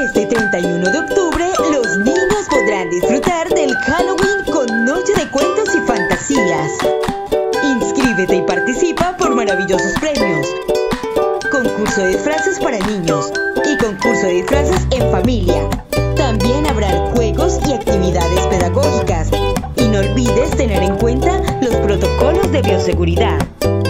Este 31 de octubre, los niños podrán disfrutar del Halloween con noche de cuentos y fantasías. Inscríbete y participa por maravillosos premios. Concurso de disfraces para niños y concurso de disfraces en familia. También habrá juegos y actividades pedagógicas. Y no olvides tener en cuenta los protocolos de bioseguridad.